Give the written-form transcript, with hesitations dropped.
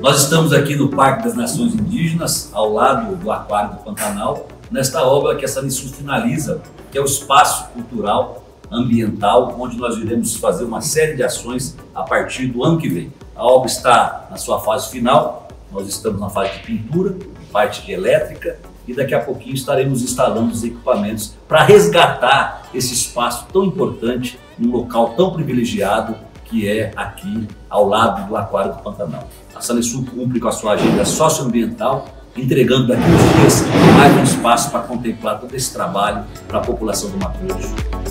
Nós estamos aqui no Parque das Nações Indígenas, ao lado do Aquário do Pantanal, nesta obra que a Sanisul finaliza, que é o espaço cultural ambiental, onde nós iremos fazer uma série de ações a partir do ano que vem. A obra está na sua fase final, nós estamos na fase de pintura, parte de elétrica, e daqui a pouquinho estaremos instalando os equipamentos para resgatar esse espaço tão importante, num local tão privilegiado, que é aqui ao lado do Aquário do Pantanal. A Sanisul cumpre com a sua agenda socioambiental, entregando daqui uns dias mais um espaço para contemplar todo esse trabalho para a população do Mato Grosso.